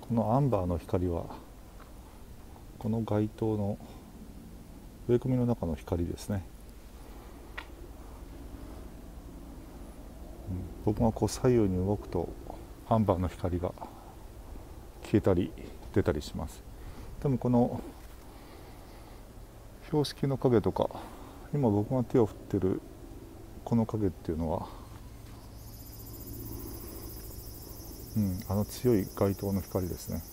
このアンバーの光はこの街灯の植え込みの中の光ですね。僕がこう左右に動くとアンバーの光が消えたり出たりします。でもこの標識の影とか今僕が手を振ってるこの影っていうのは、あの強い街灯の光ですね。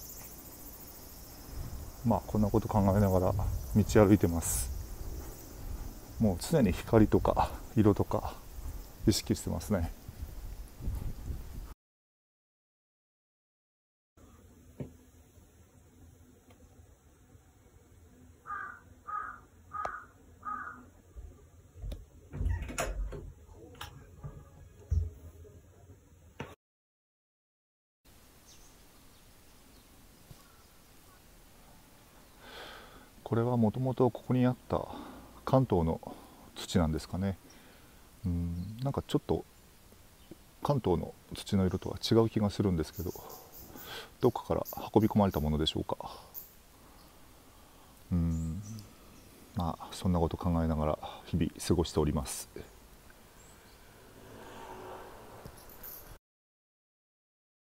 こんなこと考えながら道歩いてます。もう常に光とか色とか意識してますね。これはもともとここにあった関東の土なんですかね。なんかちょっと関東の土の色とは違う気がするんですけど、どっかから運び込まれたものでしょうか。そんなこと考えながら日々過ごしております。